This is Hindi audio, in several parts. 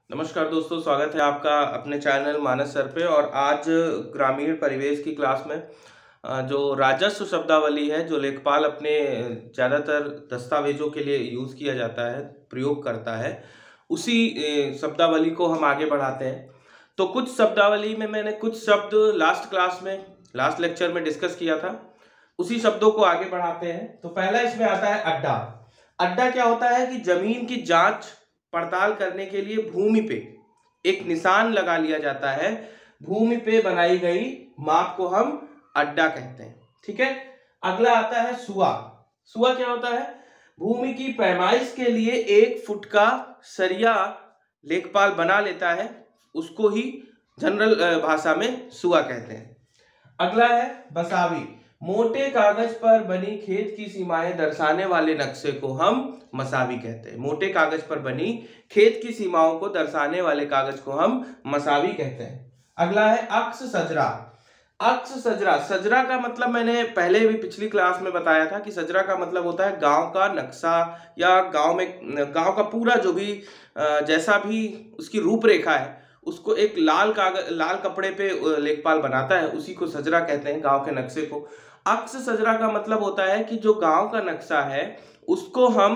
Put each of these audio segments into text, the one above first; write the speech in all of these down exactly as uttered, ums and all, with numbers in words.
नमस्कार दोस्तों, स्वागत है आपका अपने चैनल मानस सर पे। और आज ग्रामीण परिवेश की क्लास में अ, जो राजस्व शब्दावली है, जो लेखपाल अपने ज़्यादातर दस्तावेजों के लिए यूज़ किया जाता है, प्रयोग करता है, उसी अ, शब्दावली को हम आगे बढ़ाते हैं। तो कुछ शब्दावली में मैंने कुछ शब्द लास्ट क्लास में, लास्ट लेक्चर में डिस्कस किया था, उसी शब्दों को आगे बढ़ाते हैं। तो पहला इसमें आता है अड्डा। अड्डा क्या होता है कि जमीन की जांच पड़ताल करने के लिए भूमि पे एक निशान लगा लिया जाता है। भूमि पे बनाई गई माप को हम अड्डा कहते हैं। ठीक है। अगला आता है सुआ। सुआ क्या होता है? भूमि की पैमाइश के लिए एक फुट का सरिया लेखपाल बना लेता है, उसको ही जनरल भाषा में सुआ कहते हैं। अगला है बसावी। मोटे कागज पर बनी खेत की सीमाएं दर्शाने वाले नक्शे को हम मसावी कहते हैं। मोटे कागज पर बनी खेत की सीमाओं को दर्शाने वाले कागज को हम मसावी कहते हैं। अगला है अक्ष सजरा। अक्ष सजरा, सजरा का मतलब मैंने पहले भी पिछली क्लास में बताया था कि सजरा का मतलब होता है गांव का नक्शा, या गांव में गांव का पूरा जो भी जैसा भी उसकी रूपरेखा है, उसको एक लाल कागज लाल कपड़े पे लेखपाल बनाता है, उसी को सजरा कहते हैं, गांव के नक्शे को। अक्ष सजरा का मतलब होता है कि जो गांव का नक्शा है उसको हम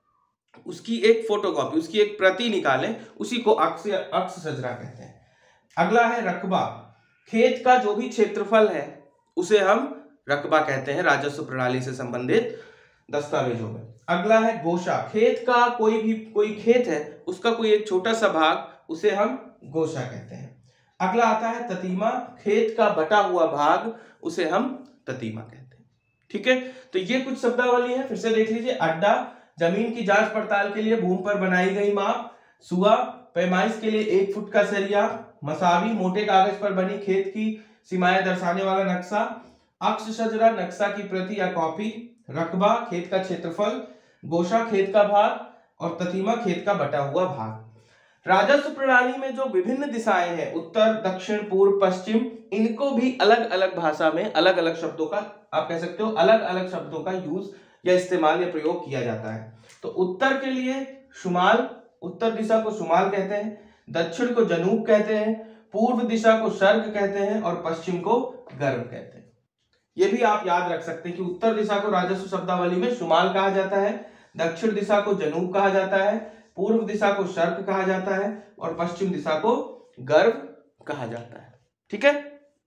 उसकी एक फोटोकॉपी, उसकी एक प्रति निकालें, उसी को अक्ष अक्ष सजरा कहते हैं। अगला है रकबा। खेत का जो भी क्षेत्रफल है उसे हम रकबा कहते हैं राजस्व प्रणाली से संबंधित दस्तावेजों में। अगला है गोशा। खेत का कोई भी कोई खेत है, उसका कोई एक छोटा सा भाग, उसे हम गोशा कहते हैं। अगला आता है ततीमा। खेत का बटा हुआ भाग, उसे हम ततीमा कहते हैं। ठीक है। तो ये कुछ शब्दावली है, फिर से देख लीजिए। अड्डा, जमीन की जांच पड़ताल के लिए भूमि पर बनाई गई माप। सुआ, पैमाइश के लिए एक फुट का सरिया। मसावी, मोटे कागज पर बनी खेत की सीमाएं दर्शाने वाला नक्शा। अक्ष सजरा, नक्शा की प्रति या कॉपी। रकबा, खेत का क्षेत्रफल। गोशा, खेत का भाग। और ततीमा, खेत का बटा हुआ भाग। राजस्व प्रणाली में जो विभिन्न दिशाएं हैं, उत्तर, दक्षिण, पूर्व, पश्चिम, इनको भी अलग अलग भाषा में अलग अलग शब्दों का, आप कह सकते हो अलग अलग शब्दों का यूज या इस्तेमाल या प्रयोग किया जाता है। तो उत्तर के लिए शुमाल, उत्तर दिशा को शुमाल कहते हैं। दक्षिण को जनूब कहते हैं। पूर्व दिशा को शर्क कहते हैं। और पश्चिम को गर्भ कहते हैं। ये भी आप याद रख सकते हैं कि उत्तर दिशा को राजस्व शब्दावली में शुमाल कहा जाता है, दक्षिण दिशा को जनूब कहा जाता है, पूर्व दिशा को शर्क कहा जाता है, और पश्चिम दिशा को गर्भ कहा जाता है। ठीक है।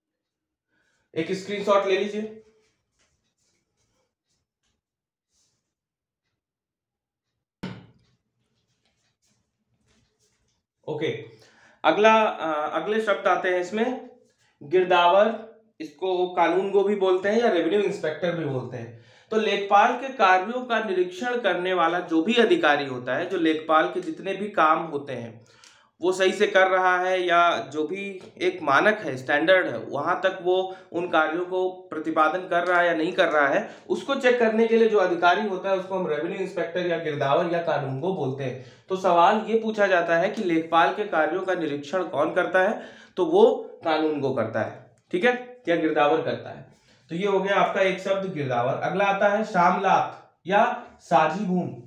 एक स्क्रीनशॉट ले लीजिए। ओके। अगला अगले शब्द आते हैं इसमें, गिरदावर। इसको कानूनगो भी बोलते हैं या रेवेन्यू इंस्पेक्टर भी बोलते हैं। तो लेखपाल के कार्यों का निरीक्षण करने वाला जो भी अधिकारी होता है, जो लेखपाल के जितने भी काम होते हैं वो सही से कर रहा है, या जो भी एक मानक है, स्टैंडर्ड है, वहां तक वो उन कार्यों को प्रतिपादन कर रहा है या नहीं कर रहा है, उसको चेक करने के लिए जो अधिकारी होता है उसको हम रेवेन्यू इंस्पेक्टर या गिरदावर या कानूनगो बोलते हैं। तो सवाल ये पूछा जाता है कि लेखपाल के कार्यों का निरीक्षण कौन करता है? तो वो कानूनगो करता है। ठीक है, या गिरदावर करता है। तो ये हो गया आपका एक शब्द गिरदावर। अगला आता है शामलात या साझी भूमि।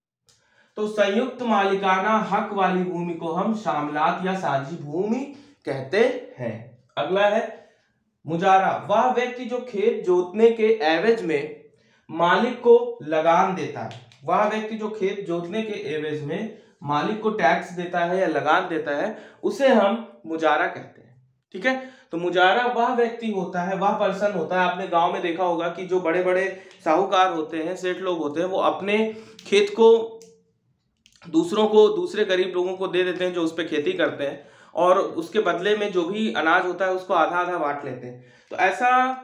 तो संयुक्त मालिकाना हक वाली भूमि को हम शामलात या साझी भूमि कहते हैं। अगला है मुजारा। वह व्यक्ति जो खेत जोतने के एवज में मालिक को लगान देता है। वह व्यक्ति जो खेत जोतने के एवज में मालिक को टैक्स देता है या लगान देता है, उसे हम मुजारा कहते हैं। ठीक है। तो मुजारा वह व्यक्ति होता है, वह पर्सन होता है। आपने गांव में देखा होगा कि जो बड़े बड़े साहूकार होते हैं, सेठ लोग होते हैं, वो अपने खेत को दूसरों को, दूसरे गरीब लोगों को दे देते हैं जो उस पर खेती करते हैं, और उसके बदले में जो भी अनाज होता है उसको आधा आधा बांट लेते हैं। तो ऐसा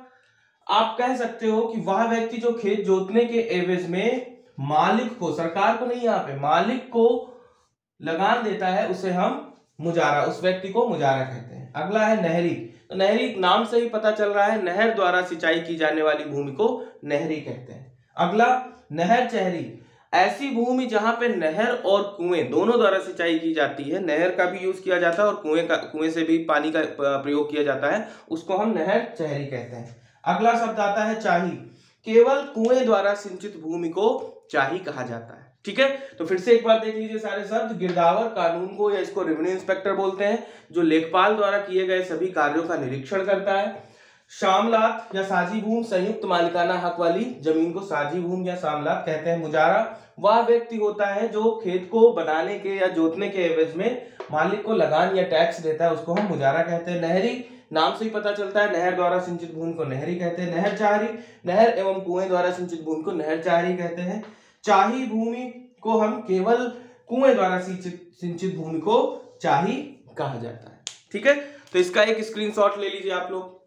आप कह सकते हो कि वह व्यक्ति जो खेत जोतने के एवज में मालिक को, सरकार को नहीं, यहाँ पे मालिक को लगान देता है, उसे हम मुजारा, उस व्यक्ति को मुजारा कहते हैं। अगला है नहरी। तो नहरी, नाम से ही पता चल रहा है, नहर द्वारा सिंचाई की जाने वाली भूमि को नहरी कहते हैं। अगला नहर चहरी। ऐसी भूमि जहां पे नहर और कुएं दोनों द्वारा सिंचाई की जाती है, नहर का भी यूज किया जाता है और कुएं का कुएं से भी पानी का प्रयोग किया जाता है, उसको हम नहर चहरी कहते हैं। अगला शब्द आता है चाही। केवल कुएं द्वारा सिंचित भूमि को चाही कहा जाता है। ठीक है, तो फिर से एक बार देख लीजिए सारे शब्द। गिरदावर कानून को या इसको रेवेन्यू इंस्पेक्टर बोलते हैं, जो लेखपाल द्वारा किए गए सभी कार्यों का निरीक्षण करता है। शामलात या साझी भूमि, संयुक्त मालिकाना हक वाली जमीन को साझी भूमि या शामलात कहते हैं। मुजारा वह व्यक्ति होता है जो खेत को बनाने के या जोतने के एवज में मालिक को लगान या टैक्स देता है, उसको हम मुजारा कहते हैं। नहरी, नाम से ही पता चलता है, नहर द्वारा सिंचित भूमि को नहरी कहते हैं। नहर चाहरी, नहर एवं कुएं द्वारा सिंचित भूमि को नहर चाहरी कहते हैं। चाही भूमि को हम केवल कुएं द्वारा सिंचित सिंचित भूमि को चाही कहा जाता है। ठीक है, तो इसका एक स्क्रीनशॉट ले लीजिए आप लोग।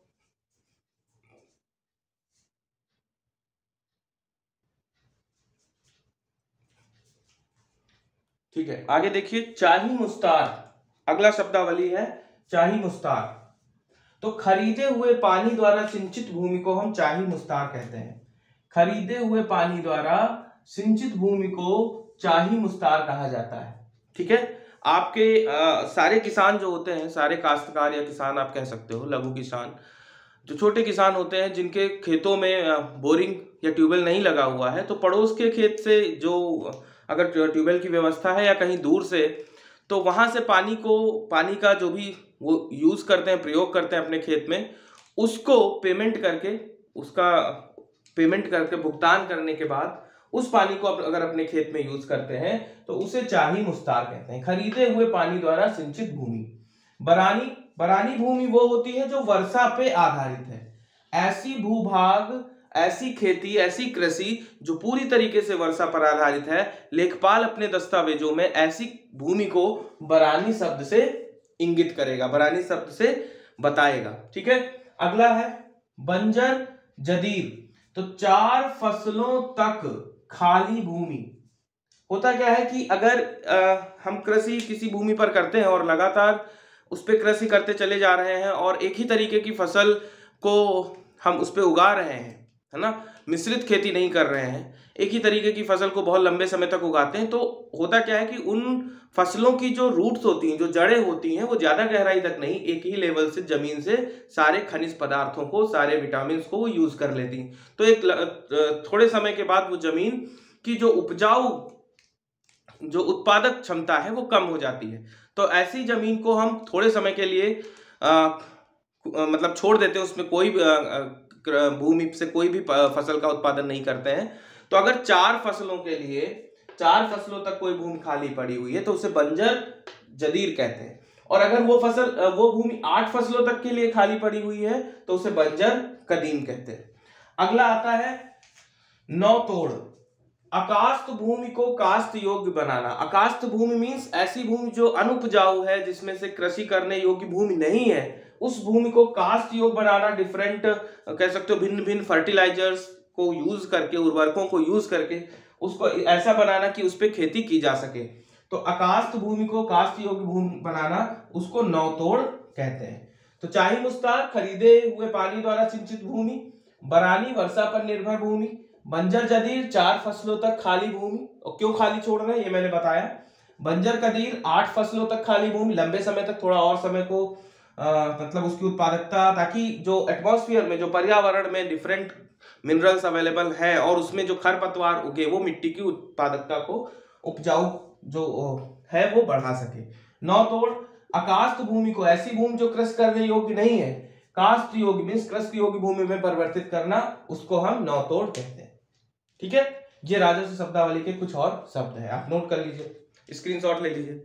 ठीक है, आगे देखिए, चाही मुस्तार, अगला शब्दावली है चाही मुस्तार। तो खरीदे हुए पानी द्वारा सिंचित भूमि को हम चाही मुस्तार कहते हैं। खरीदे हुए पानी द्वारा सिंचित भूमि को चाही मुस्तार कहा जाता है। ठीक है, आपके आ, सारे किसान जो होते हैं, सारे काश्तकार या किसान आप कह सकते हो, लघु किसान, जो छोटे किसान होते हैं जिनके खेतों में बोरिंग या ट्यूबवेल नहीं लगा हुआ है, तो पड़ोस के खेत से जो अगर ट्यूबवेल की व्यवस्था है या कहीं दूर से, तो वहां से पानी को पानी का जो भी वो यूज करते हैं, प्रयोग करते हैं अपने खेत में, उसको पेमेंट करके, उसका पेमेंट करके भुगतान करने के बाद उस पानी को अगर अपने खेत में यूज करते हैं तो उसे चाही मुस्तार कहते हैं। खरीदे हुए पानी द्वारा सिंचित भूमि। बरानी, बरानी भूमि वो होती है जो वर्षा पे आधारित है। ऐसी भूभाग, ऐसी खेती, ऐसी कृषि जो पूरी तरीके से वर्षा पर आधारित है, लेखपाल अपने दस्तावेजों में ऐसी भूमि को बरानी शब्द से इंगित करेगा, बरानी शब्द से बताएगा। ठीक है, अगला है बंजर जदीर। तो चार फसलों तक खाली भूमि। होता क्या है कि अगर आ, हम कृषि किसी भूमि पर करते हैं और लगातार उस पर कृषि करते चले जा रहे हैं और एक ही तरीके की फसल को हम उस पर उगा रहे हैं, है ना, मिश्रित खेती नहीं कर रहे हैं, एक ही तरीके की फसल को बहुत लंबे समय तक उगाते हैं, तो होता क्या है कि उन फसलों की जो रूट्स होती हैं, जो जड़ें होती हैं, वो ज़्यादा गहराई तक नहीं, एक ही लेवल से जमीन से सारे खनिज पदार्थों को, सारे विटामिन को वो यूज कर लेती हैं। तो एक थोड़े समय के बाद वो जमीन की जो उपजाऊ, जो उत्पादक क्षमता है वो कम हो जाती है। तो ऐसी जमीन को हम थोड़े समय के लिए आ, मतलब छोड़ देते हैं, उसमें कोई भूमि से कोई भी फसल का उत्पादन नहीं करते हैं। तो अगर चार फसलों के लिए, चार फसलों तक कोई भूमि खाली पड़ी हुई है तो उसे बंजर जदीर कहते हैं। और अगर वो फसल, वो भूमि आठ फसलों तक के लिए खाली पड़ी हुई है तो उसे बंजर कदीम कहते हैं। अगला आता है नौतोड़। अकास्त भूमि को कास्त योग्य बनाना। अकास्त भूमि मीन्स ऐसी भूमि जो अनुपजाऊ है, जिसमें से कृषि करने योग्य भूमि नहीं है, उस भूमि को कास्ट योग्य बनाना। डिफरेंट कह सकते हो, भिन्न भिन्न फर्टिलाइजर्स को यूज करके, उर्वरकों को यूज करके उसको ऐसा बनाना कि उस पर खेती की जा सके। तो अकास्त भूमि को कास्ट योग्य भूमि बनाना, उसको नौतोड़ कहते हैं। तो चाही मुस्तार, खरीदे हुए पानी द्वारा सिंचित भूमि। बरानी, वर्षा पर निर्भर भूमि। बंजर जदीर, चार फसलों तक खाली भूमि। और क्यों खाली छोड़ रहे हैं ये मैंने बताया। बंजर कदीर, आठ फसलों तक खाली भूमि, लंबे समय तक, थोड़ा और समय को आ, मतलब उसकी उत्पादकता, ताकि जो एटमॉस्फेयर में, जो पर्यावरण में डिफरेंट मिनरल्स अवेलेबल है और उसमें जो खरपतवार उगे, वो मिट्टी की उत्पादकता को, उपजाऊ जो है वो बढ़ा सके। नौतोड़, अकास्त भूमि को, ऐसी भूमि जो कृषि करने योग्य नहीं है, कास्ट योग्य मीन्स कृषि योग्य भूमि में परिवर्तित करना, उसको हम नौतोड़ कहते हैं। ठीक है, ये राजस्व शब्दावली के कुछ और शब्द है, आप नोट कर लीजिए, स्क्रीनशॉट ले लीजिए।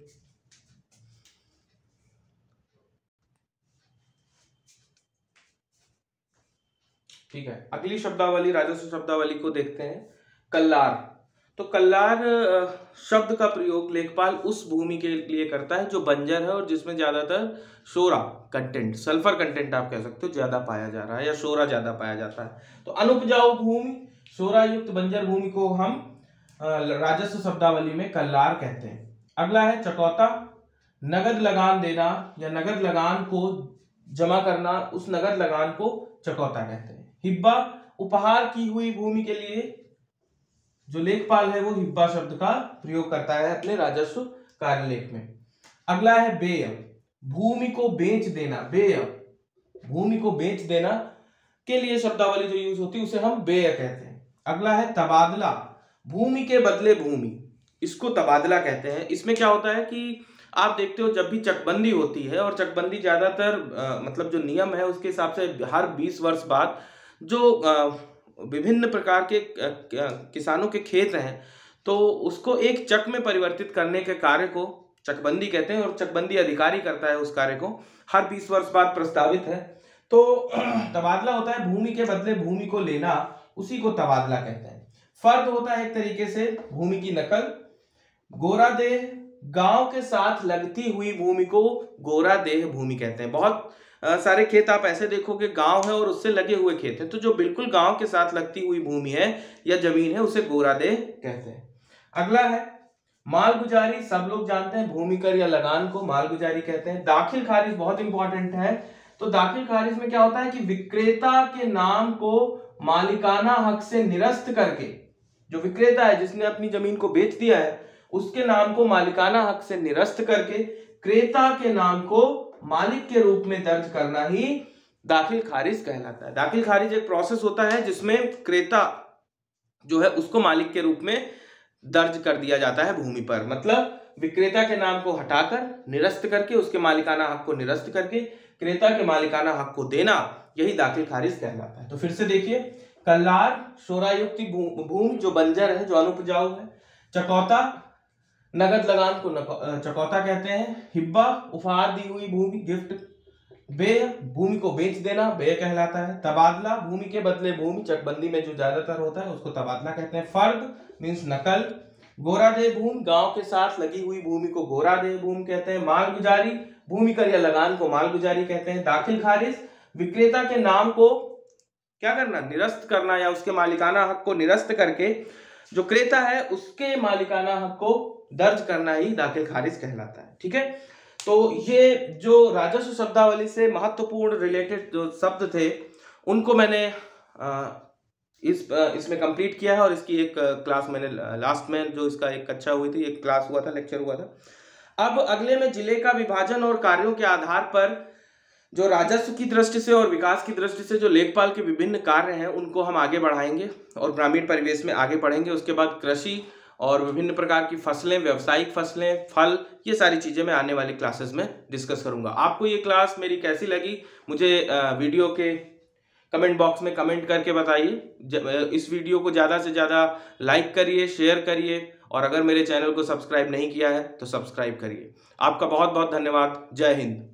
ठीक है, अगली शब्दावली, राजस्व शब्दावली को देखते हैं। कल्लार। तो कल्लार शब्द का प्रयोग लेखपाल उस भूमि के लिए करता है जो बंजर है और जिसमें ज्यादातर शोरा कंटेंट, सल्फर कंटेंट आप कह सकते हो, ज्यादा पाया जा रहा है या शोरा ज्यादा पाया जाता है। तो अनुपजाऊ भूमि, शोरा युक्त बंजर भूमि को हम राजस्व शब्दावली में कल्लार कहते हैं। अगला है चकौता। नगद लगान देना या नगद लगान को जमा करना, उस नगद लगान को चकौता कहते हैं। हिब्बा, उपहार की हुई भूमि के लिए जो लेखपाल है वो हिब्बा शब्द का प्रयोग करता है अपने राजस्व कार्यलेख में। अगला है बेय। भूमि को बेच देना, बेय, भूमि को बेच देना के लिए शब्दावली जो यूज होती है उसे हम बेय कहते हैं। अगला है तबादला। भूमि के बदले भूमि, इसको तबादला कहते हैं। इसमें क्या होता है कि आप देखते हो जब भी चकबंदी होती है, और चकबंदी ज़्यादातर मतलब जो नियम है उसके हिसाब से हर बीस वर्ष बाद जो आ, विभिन्न प्रकार के किसानों के खेत हैं तो उसको एक चक में परिवर्तित करने के कार्य को चकबंदी कहते हैं, और चकबंदी अधिकारी करता है उस कार्य को, हर बीस वर्ष बाद प्रस्तावित है। तो तबादला होता है भूमि के बदले भूमि को लेना, उसी को तबादला कहते हैं। फर्द होता है एक तरीके से भूमि की नकल। गोरादेह, गांव के साथ लगती हुई भूमि को गोरादेह भूमि कहते हैं। बहुत आ, सारे खेत आप ऐसे देखोगे गांव है और उससे लगे हुए खेत हैं, तो जो बिल्कुल गांव के साथ लगती हुई भूमि है या जमीन है उसे गोरादेह कहते हैं। अगला है मालगुजारी। सब लोग जानते हैं भूमि कर या लगान को मालगुजारी कहते हैं। दाखिल खारिज बहुत इंपॉर्टेंट है। तो दाखिल खारिज में क्या होता है कि विक्रेता के नाम को मालिकाना हक से निरस्त करके, जो विक्रेता है जिसने अपनी जमीन को बेच दिया है उसके नाम को मालिकाना हक से निरस्त करके क्रेता के नाम को मालिक के रूप में दर्ज करना ही दाखिल खारिज कहलाता है। दाखिल खारिज एक प्रोसेस होता है जिसमें क्रेता जो है उसको मालिक के रूप में दर्ज कर दिया जाता है भूमि पर। मतलब विक्रेता के नाम को हटाकर निरस्त करके उसके मालिकाना हक को निरस्त करके क्रेता के मालिकाना हक को देना, यही दाखिल खारिज कहलाता है। तो फिर से देखिए, कल्लार शोरायुक्त भूमि जो बंजर है, जो अनुपजाऊ है। चकौता, नगद लगान को चकौता कहते हैं। हिब्बा, उपहार दी हुई भूमि, गिफ्ट। बेय, भूमि को बेच देना, बेय कहलाता है। तबादला, भूमि के बदले भूमि, चकबंदी में जो ज्यादातर होता है उसको तबादला कहते हैं। फर्द मीन्स नकल। गोरादेह भूमि, गांव के साथ लगी हुई भूमि को गोरादेह भूमि कहते हैं। मालगुजारी, भूमि कर या लगान को मालगुजारी कहते हैं। दाखिल खारिज, विक्रेता के नाम को क्या करना, निरस्त करना, या उसके मालिकाना हक को निरस्त करके जो क्रेता है उसके मालिकाना हक को दर्ज करना ही दाखिल खारिज कहलाता है। ठीक है, तो ये जो राजस्व शब्दावली से महत्वपूर्ण रिलेटेड जो शब्द थे उनको मैंने आ, इस इसमें कंप्लीट किया है, और इसकी एक क्लास मैंने लास्ट में जो इसका एक कक्षा हुई थी, एक क्लास हुआ था, लेक्चर हुआ था। अब अगले में जिले का विभाजन और कार्यों के आधार पर जो राजस्व की दृष्टि से और विकास की दृष्टि से जो लेखपाल के विभिन्न कार्य हैं उनको हम आगे बढ़ाएंगे और ग्रामीण परिवेश में आगे पढ़ेंगे। उसके बाद कृषि और विभिन्न प्रकार की फसलें, व्यावसायिक फसलें, फल, ये सारी चीज़ें मैं आने वाली क्लासेस में डिस्कस करूंगा। आपको ये क्लास मेरी कैसी लगी मुझे वीडियो के कमेंट बॉक्स में कमेंट करके बताइए। इस वीडियो को ज़्यादा से ज़्यादा लाइक करिए, शेयर करिए, और अगर मेरे चैनल को सब्सक्राइब नहीं किया है तो सब्सक्राइब करिए। आपका बहुत बहुत धन्यवाद। जय हिंद।